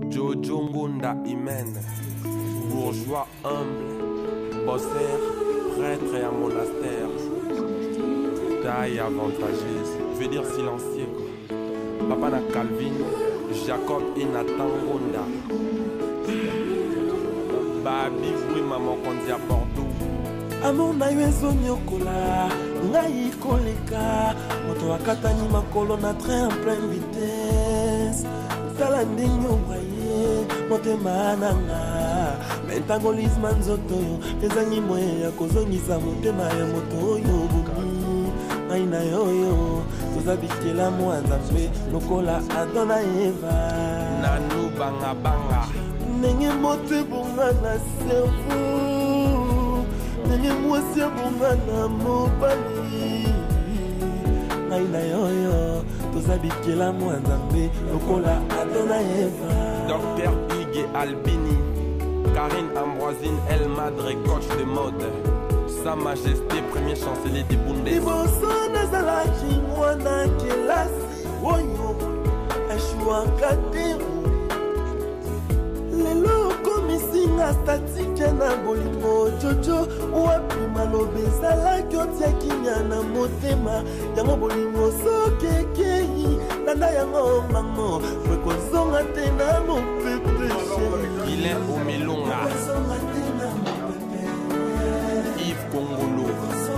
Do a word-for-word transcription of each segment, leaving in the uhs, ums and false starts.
Jojo Ngunda Imen, bourgeois humble, bosser, prêtre et à monastère, taille avantageuse, je veux dire silencieux. Papa na Calvin, Jacob et Nathan Ngunda. Babi oui maman kondi à Bordeaux. Amour na yo ezonyokola, ngai koleka, moto akatani makolo na train en pleine vitesse. Tala ndenge obraye, motema nanga, metabolisme nzoto yo, ezangi moye ya kozongisa motema ya moto oyo bomi. Ngai na yo yo, tozabikela mwanza mpe lokola Adam na Eva. Nanu banga banga. Ndenge moto ebonga na cerveau, ndenge mwasi ebonga na mobali. Ngai na yo yo, tozabikela mwanza mpe lokola Adam na Eva. Docteur Hugues Albini, Karine Ambroisine El Madre, coach de mode. Sa Majesté, premier chancelier des Bundes. Liboso nazalaki mwana kelasi oyo ashwaka te. Lelo komisinga statike na bolingo Jojo, wapi malobe ezalaki otiaki nya na motema. Yango bolingo soki ekei landa yango mango, wekozonga te na mopepe. Guilain Omilonga, Yves Kongolo,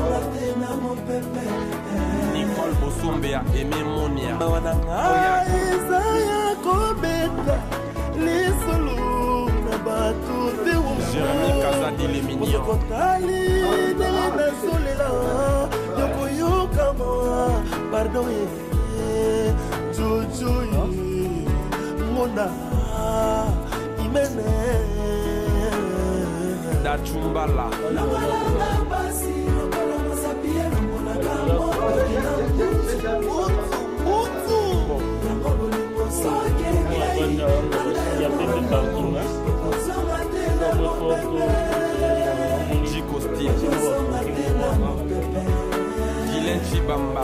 Nicole Bosombe ya Aimé Monia. Mawananga eza ya kobeta lisolo na bato te wo. Jérémy Kazadi le mignon. Kotali ndenge nazolela yokoyokama. Pardon ye Jojo ye Ngunda Imene Dachumbala. Jiko Steve, Guylain Chibamba,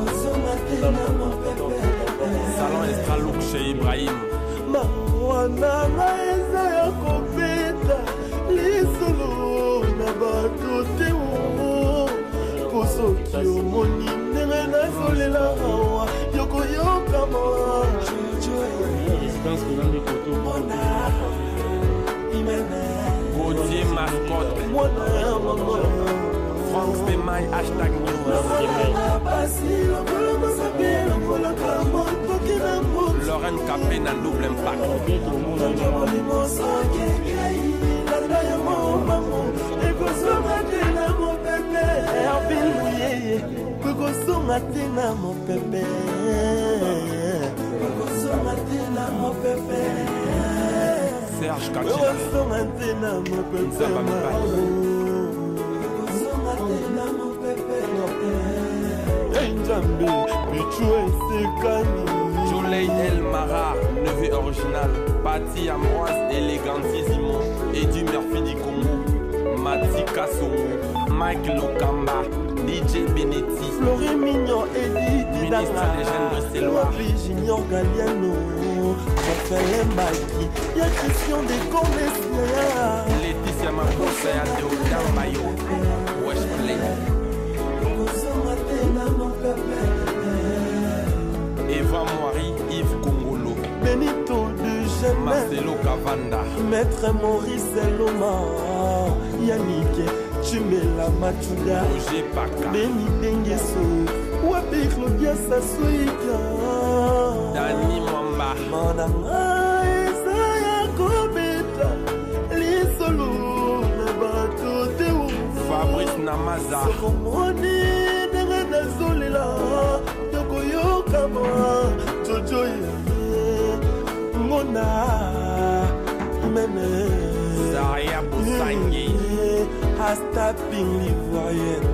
Salon Estralouk chez Ibrahim. Mawana eza ya kobeta lisolo na bato te wo. Posoki omoni ndenge nazolela awa yokoyokama. Gauthier Mascotte, Mwana ya mama Franck Spemaille, hashtag news. Lorraine Capé na double impact. Serge Kachira, Soleil El Mara, neveu original, Patti Ambroise, élégantissimo, Eddie Murphy du Congo, Mati Kassongo, Mike Lokamba, D J Benetti, Florie Mignon, Edith ministre des jeunes bruxellois, Junior Galliano, Raphaël Mbaki, y'a question des commerciaux. Laetitia Makosa ya Deodan Bayo, Westplay, Eva Moiri, Yves Kongolo, Benito de Jamais, Marcelo Cavanda, Maître Maurice Eloma, Yannick Chumela Machuda, Roger Baka, Beni Dengeso, Wabi Claudia Sasuika, Dani Mwamba, Mananga Esaya Kobeta, Lisolo na bato te wo. Fabrice Namaza, Sokomoni nenge nazolela yokoyokama. Jojo ye Ngunda Imene Zaria Boussangi, Hasta Ping l'Ivoirienne.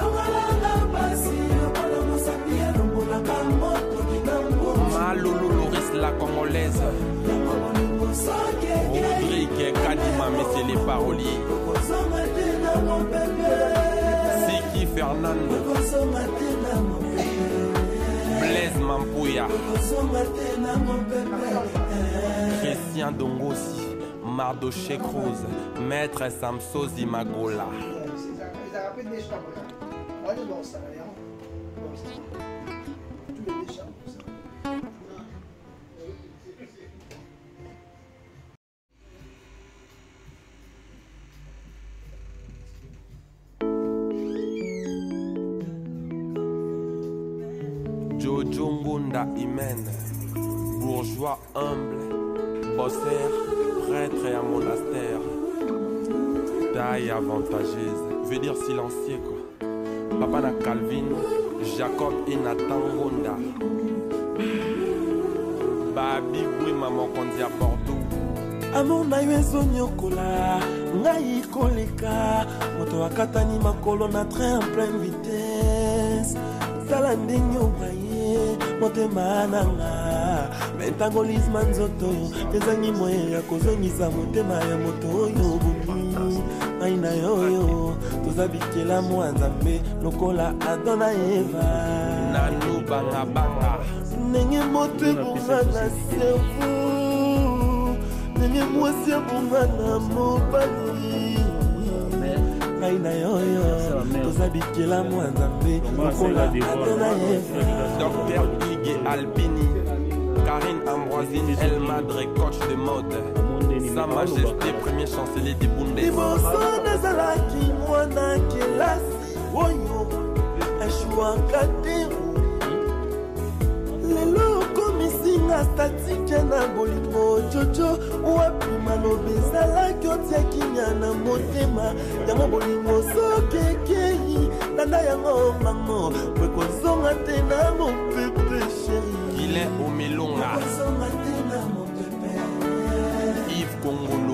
Malolo Loris la Congolaise, Rodrigue Kadima, messieurs les paroliers, Siki Fernando, Blaise Moïse Mampouya, Christian Dongossi, Mardoché Cruz, Maître Samsozi Magola. Jojo Ngunda Imen, bourgeois humble, bosseur, prêtre et à monastère. Taille avantageuse, veut dire silencieux quoi. Papa na Calvin, Jacob et Nathan Ngunda. Babi Boui maman kondi à Bordeaux. Amour na yo ezonyokola, ngai koleka, moto akatani makolo na train en pleine vitesse. Tala ndenge obraye, motema nanga, mentangolisme nzoto, ezangi moye ya kozongisa motema ya moto oyo bumi. Ngai na yoyo, tozabikela mwa nzambe, lokola Adam na Eva. Nanu banga banga. Ndenge moto ebonga na cerveau, ndenge mwasi ebonga na mobali. Ngai na yoyo, tozabikela mwa nzambe, lokola Adam na Eva. Docteur Ige Albini, Karine Ambroisine, El Madre, coach de mode. Sa Majesté, premier chancelier des Bundes. Liboso nazalaki mwana kelasi oyo eshuaka te. Lelo komisinga statike na bolingo jojo, wapi maloba ezalaki otiaki nya na motema yango bolingo sokekei landa yango mamo po ekozonga te na mopepe sheri. Il est au Milonga. Yves Kongolo,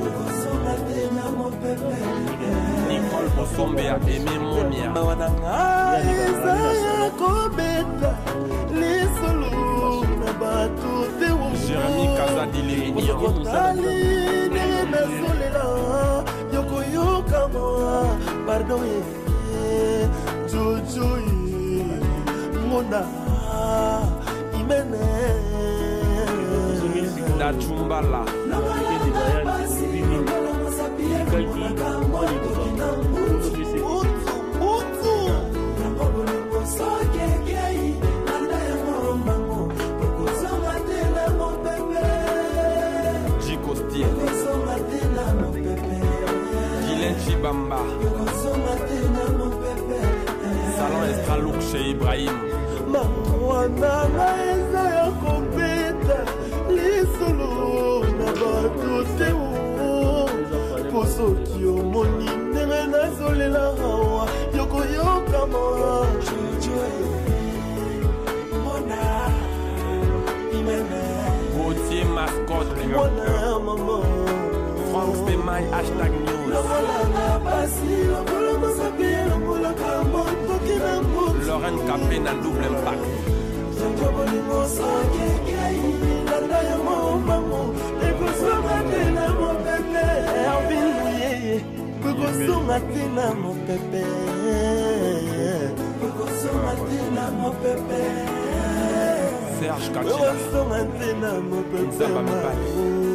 Nicole Bosombe a aimé Monia. Mawananga ezaya kobeta lisolo na bato te wo. Jérémy Kazadili Kotali nenge nazolela yokoyoka moi pardon ye jojo ye ngona imene da Chumbala. Jico Stier, Guylaine Chibamba, Salon Estralouk chez Ibrahim. Mawana eza ya kopeta lisolo na bato te o. Posoki omoni ndenge nazolela awa yokoyoka moa mona imene Gauthier Mascotte, mona mama Franck Spemay, hashtag news. Lorraine Capé na double impact. Serge Kachina, Nzaba Mibali.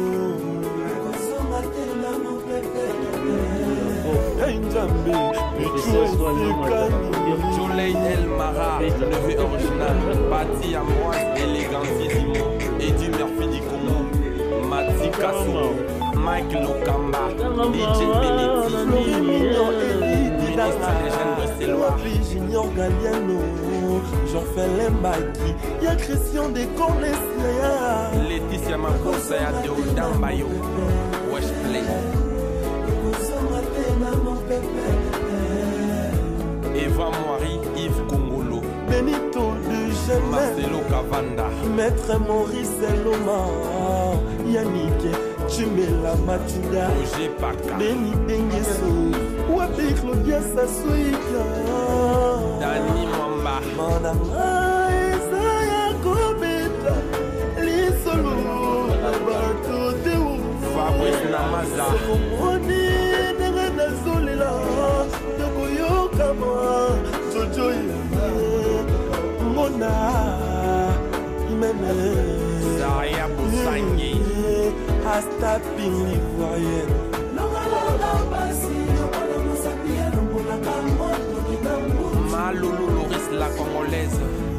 Soleil El Mara, levé original, Bati Amroise, élégantissimo, Eddie Murphy du Congo, Mati Kasso, Mike Lokamba, D J Benetti, ministre des jeunes bruxellois, Junior Galliano, Jean-Phil Mbaki, y'a Christian des Cornessiens, Laetitia Makosa, Deodan Bayo, Westplay, Eva Moiri, Yves Kongolo, Benito de Genève, Marcelo Cavanda, Maître Maurice Eloma, Yannick Chimela Matuda, Roger Paka, Beni Bengeso, Wabi Claudia Sassoika, Dani Mwamba, Mananga Esaya Kobeta, Lisolo, Nabato Teo, Fabrice Namaza, Sekomoni, Nengana Zolela, Tokoyoka Jojo Mona Rasta ping l'ivoirienne. Malulu Loris la congolaise.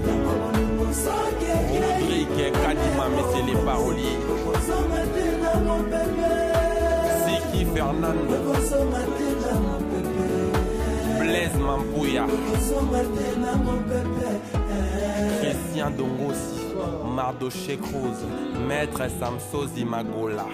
Rodrigue Kadima, mais c'est les paroliers. Ziki Fernando. Blaise Mampouya. Christian Dongosi. Mardoché Cruz. Maître Samsozi Magola.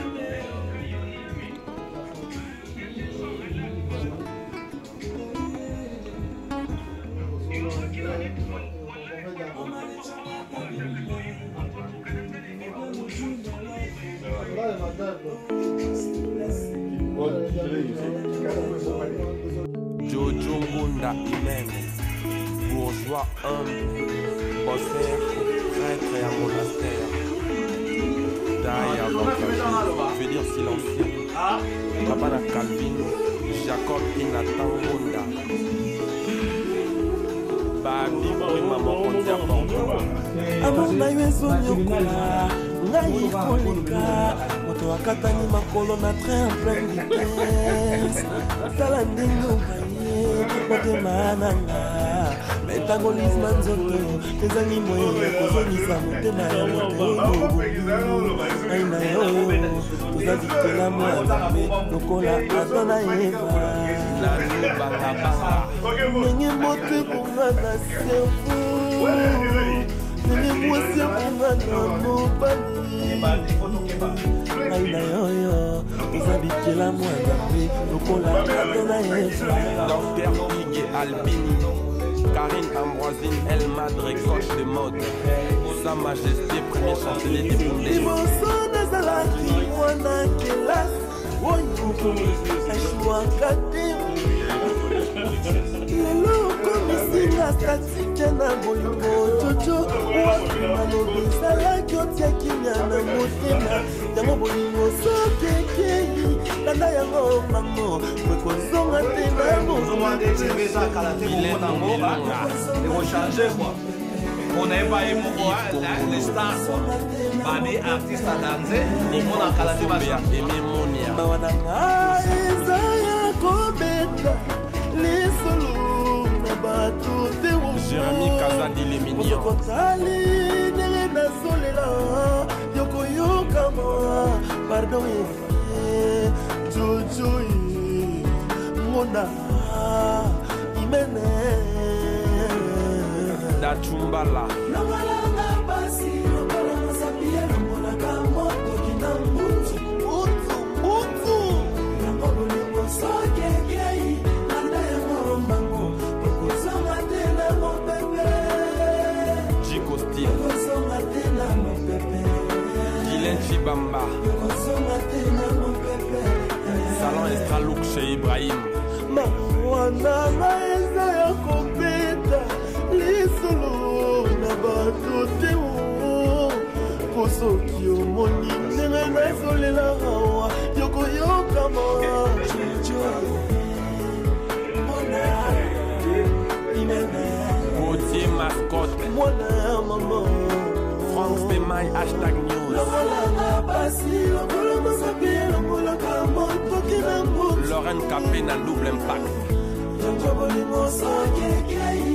Jojo Ngunda Imen, bourgeois humble, bosseur, prêtre et à monastère. Taille avantageux, je veux dire silencieux. Papa Calvin, Jacob Inatan Ngunda. Babi Prima Mokondia Bordeaux. Amour na yo ezonyokola, ngai koleka. Moto akatani makolo na train en pleine vitesse. Tala ndenge obaye, motema nanga. Metabolisme nzoto, ezali moyen kozongisa motema ya moto. Ngai na yo, tozabikela mwana me, lokola Adam na Eva. Ndenge moto ebonga na cerveau, ndenge mwasi ebonga na mobali. Ngai na yoyo, tozabikela mwana me, lokola Adam na Eva. Docteur Hugues Albini, Karine Ambroisine, El Madre, coach de mode. Sa Majesté, premier chancelier des Boundés. Liboso nazalaki mwana kelasi, oyo ashwaka te. Lelo okomisinga statike na bolingo jojo, wakima lobi ezalaki otiaki nya na motema. Yango bolingo soki ekei, landa yango mamo, kwekozonga te na bongo. On n'avait pas eu mon les stars, Bani artiste à danser, ni mon accaladé ma Mawananga ezaya kobeta lisolo na bato te wo. Jérémy Kazadi les mignons. Kotali ndenge nazolela yokoyokama pardon ye jojo ye ngona imene Dachumbala. Namalanga basi lokola sapie lokola kamoto kinambutu utu utu yango lingo soke kei nanda yango mango kozonga tena mo bebe Jiko Style. kozonga tena mo bebe Dylan Chibamba. kozonga tena mo bebe Salon Estralouk chez Ibrahim. mawana na eza ya kobeta lisolo na bato te o. Po soki omoni ndenge nazolela awa yokoyokama jojo mwana inene Gauthier Mascotte. mwana ya mama Franck Stemay, hashtag news. lokolanga basi lokola mosapi lokolaka motoki na mbutu Lorraine Capé na double impact. yango bolingo soki ekei